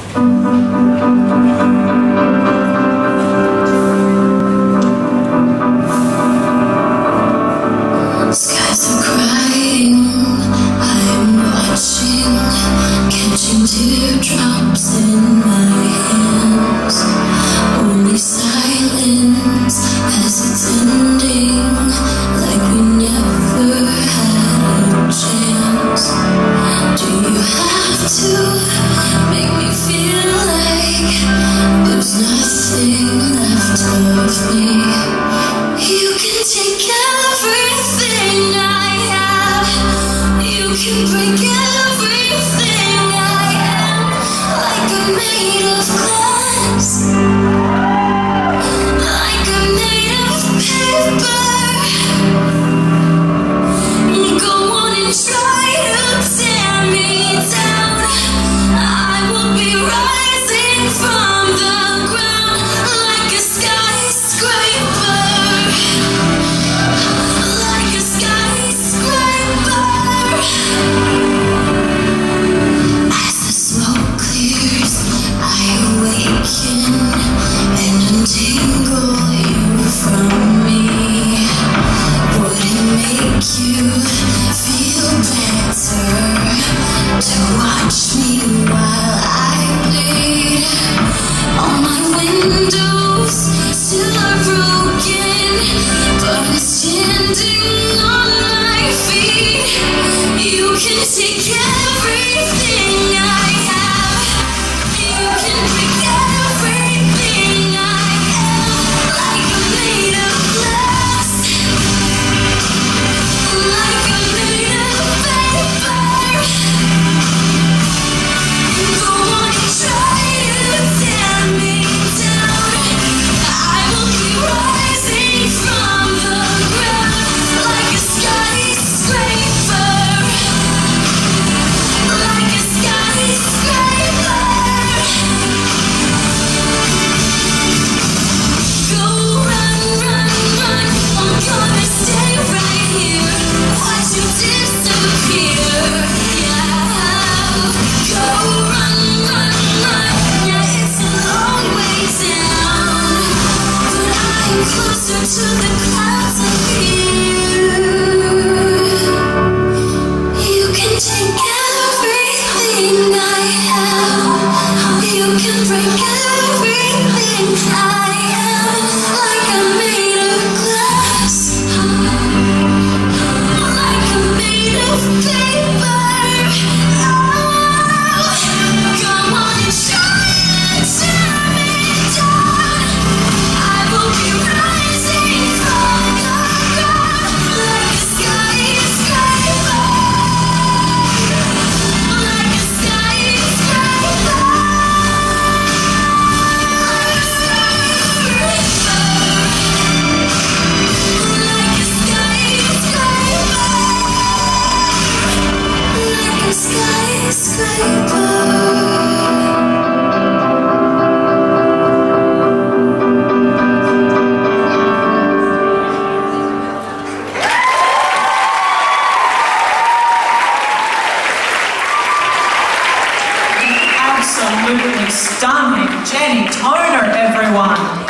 Skies are crying, I'm watching, catching teardrops in my hands. Only silence as it's ending, like we never had a chance. Do you have to make me feel like there's nothing left of me? You can take everything I have, you can break everything I am, like I'm made of glass, like I'm made of paper. Go on and try to tear me down, I will be rising from the ground like a skyscraper, like a skyscraper. As the smoke clears, I awaken and untangle you from me. Would it make you feel better to watch me while I bleed? All my windows still are broken, but I'm standing on my feet. You can take everything I have, you can break everything I am, like I'm made of glass, like I'm made of paper. Go on and try to tear me down, I will be rising from the ground like a skyscraper, like a skyscraper. Go run, run, run, I'm gonna stay right here, watch you disappear. Yeah. Go run, run, run, yeah, it's a long way down, but I'm closer to the clouds up here. You can take everything I have, you can break everything I am, like I'm made of glass, like I'm made of paper. Go on and try to tear me down, I will be rising from the ground like a skyscraper, like a skyscraper, like a skyscraper. Absolutely stunning. Jenny Toner, everyone.